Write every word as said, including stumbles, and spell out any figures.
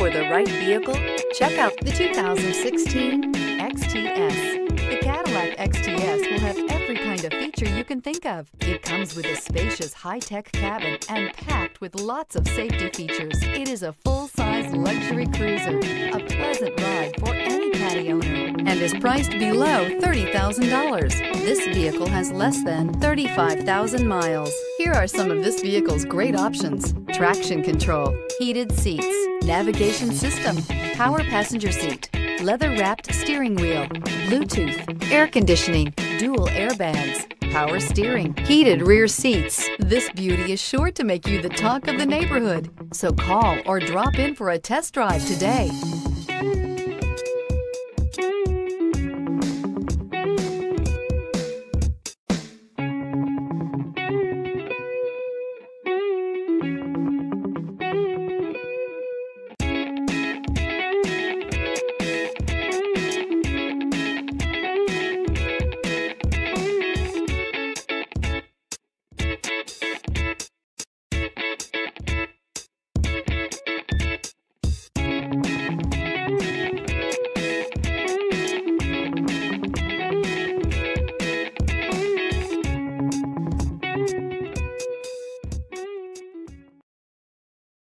for the right vehicle? Check out the two thousand sixteen X T S. The Cadillac X T S will have every kind of feature you can think of. It comes with a spacious high-tech cabin and packed with lots of safety features. It is a full-size luxury cruiser, a pleasant ride for any Caddy owner, and is priced below thirty thousand dollars. This vehicle has less than thirty-five thousand miles. Here are some of this vehicle's great options: traction control, heated seats, navigation system, power passenger seat, leather-wrapped steering wheel, Bluetooth, air conditioning, dual airbags, power steering, heated rear seats. This beauty is sure to make you the talk of the neighborhood. So call or drop in for a test drive today.